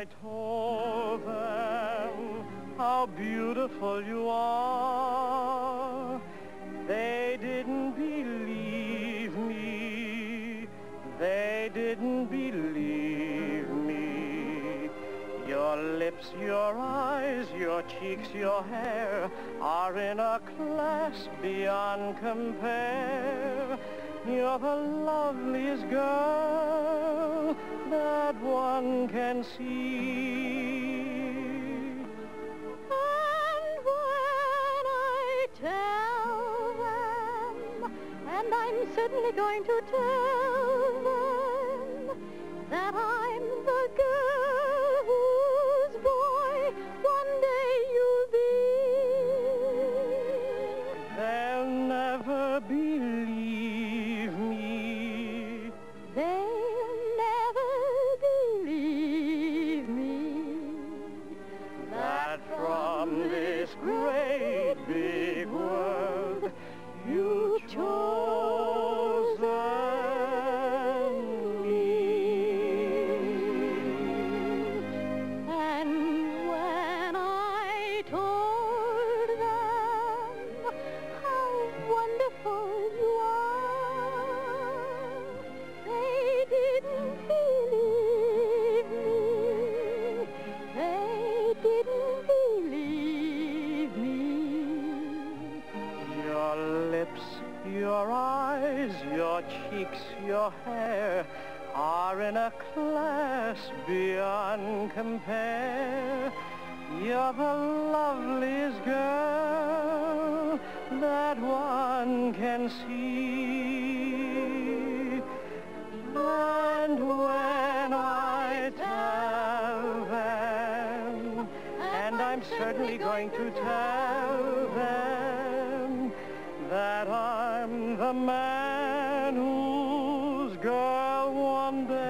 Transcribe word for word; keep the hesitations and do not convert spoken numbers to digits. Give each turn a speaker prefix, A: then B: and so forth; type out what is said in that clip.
A: I told them how beautiful you are, they didn't believe me, they didn't believe me. Your lips, your eyes, your cheeks, your hair are in a class beyond compare. You're the loveliest girl that one can see.
B: And when I tell them, and I'm certainly going to tell them, that I'm the girl whose boy one day you'll be,
A: they'll never believe.
B: They'll never believe me,
A: that from this great big world you've chosen me.
B: And when I told them how wonderful you are, they didn't believe me, they didn't believe me.
A: Your lips, your eyes, your cheeks, your hair are in a class beyond compare. You're the loveliest girl that one can see. And when I tell them, and I'm certainly going to tell them, that I'm the man whose girl one day